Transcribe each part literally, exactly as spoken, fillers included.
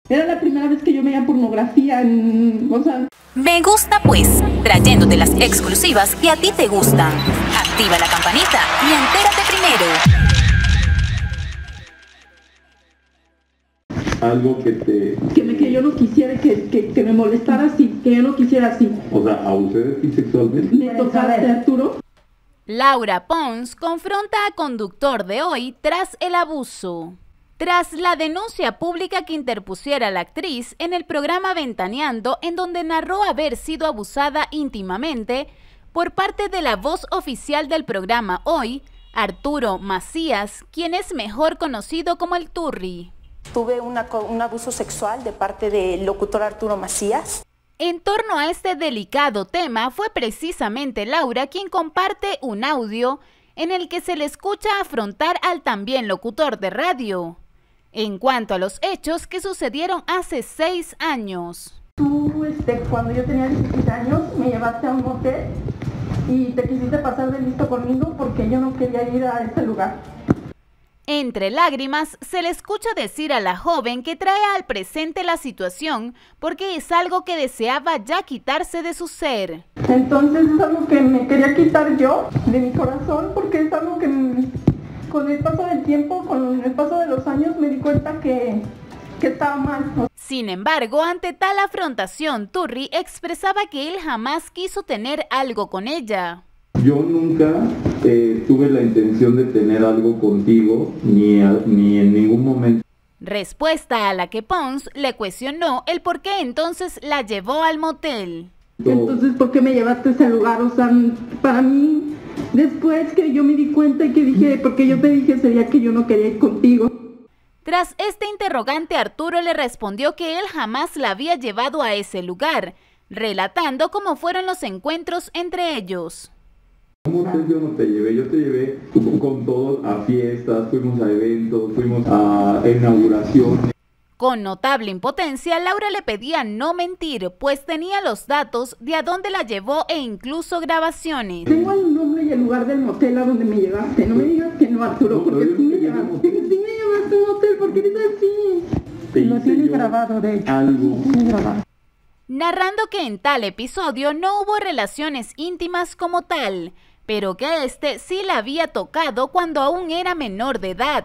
Era la primera vez que yo veía pornografía en... O sea... Me gusta pues, trayéndote las exclusivas que a ti te gustan. Activa la campanita y entérate primero. Algo que te... Que, me, que yo no quisiera, que, que, que me molestara así, que yo no quisiera así. O sea, abusé de ti sexualmente. ¿Me tocaste, Arturo? Laura Pons confronta a conductor de hoy tras el abuso. Tras la denuncia pública que interpusiera la actriz en el programa Ventaneando, en donde narró haber sido abusada íntimamente por parte de la voz oficial del programa Hoy, Arturo Macías, quien es mejor conocido como el Turri. Tuve una, un abuso sexual de parte del locutor Arturo Macías. En torno a este delicado tema fue precisamente Laura quien comparte un audio en el que se le escucha afrontar al también locutor de radio. En cuanto a los hechos que sucedieron hace seis años. Tú, este, cuando yo tenía dieciséis años, me llevaste a un hotel y te quisiste pasar de listo conmigo porque yo no quería ir a ese lugar. Entre lágrimas, se le escucha decir a la joven que trae al presente la situación porque es algo que deseaba ya quitarse de su ser. Entonces es algo que me quería quitar yo de mi corazón porque es algo que con el paso del tiempo, con el paso de los años me di cuenta que, que estaba mal. Sin embargo, ante tal afrontación, Turri expresaba que él jamás quiso tener algo con ella. Yo nunca eh, tuve la intención de tener algo contigo, ni, a, ni en ningún momento. Respuesta a la que Pons le cuestionó el por qué entonces la llevó al motel. Entonces, ¿por qué me llevaste a ese lugar? O sea, para mí, después que yo me di cuenta y que dije, porque yo te dije ese día que yo no quería ir contigo. Tras este interrogante, Arturo le respondió que él jamás la había llevado a ese lugar, relatando cómo fueron los encuentros entre ellos. Yo no te llevé, yo te llevé con todos a fiestas, fuimos a eventos, fuimos a inauguraciones. Con notable impotencia, Laura le pedía no mentir, pues tenía los datos de a dónde la llevó e incluso grabaciones. Tengo el nombre y el lugar del motel a donde me llevaste, no me digas que no, Arturo, porque no, sí me llevaste, sí me llevaste a un motel, porque eres así. Lo tienes grabado, de hecho. Algo. Grabado. Narrando que en tal episodio no hubo relaciones íntimas como tal, pero que este sí la había tocado cuando aún era menor de edad.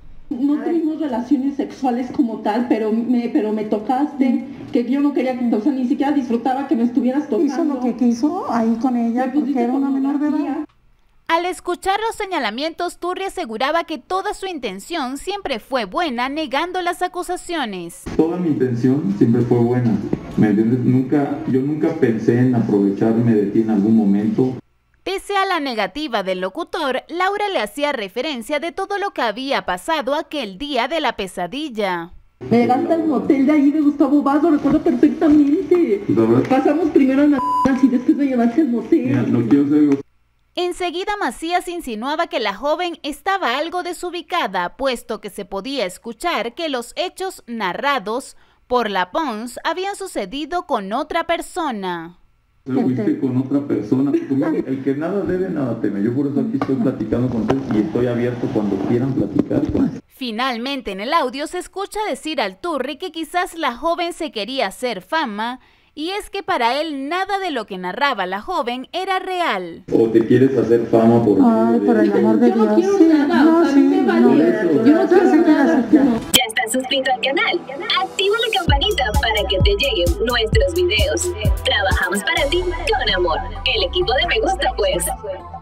No tuvimos relaciones sexuales como tal, pero me, pero me tocaste, que yo no quería, o sea, ni siquiera disfrutaba que me estuvieras tocando. Hizo lo que quiso ahí con ella porque era una menor de edad. Al escuchar los señalamientos, Turri aseguraba que toda su intención siempre fue buena, negando las acusaciones. Toda mi intención siempre fue buena, ¿me entiendes? Nunca, yo nunca pensé en aprovecharme de ti en algún momento. Pese a la negativa del locutor, Laura le hacía referencia de todo lo que había pasado aquel día de la pesadilla. Me llegaste al motel de ahí de Gustavo Vaz, lo recuerdo perfectamente. Pasamos primero en la y después me llevaste al motel. Mira, no quiero ser... Enseguida Macías insinuaba que la joven estaba algo desubicada, puesto que se podía escuchar que los hechos narrados por la Pons habían sucedido con otra persona. Lo fuiste con otra persona, el que nada debe, nada teme. Yo por eso aquí estoy platicando con ustedes y estoy abierto cuando quieran platicar. Finalmente en el audio se escucha decir al Turri que quizás la joven se quería hacer fama, y es que para él nada de lo que narraba la joven era real. O te quieres hacer fama por... Ay, por el amor de Dios. Yo no quiero sí, nada, no, o sea, sí, me vale. no, Yo no quiero nada. ¿Ya estás suscrito al canal? Activa la campanita para que te lleguen nuestros videos. Trabajamos para ti con amor. El equipo de Me Gusta Pues.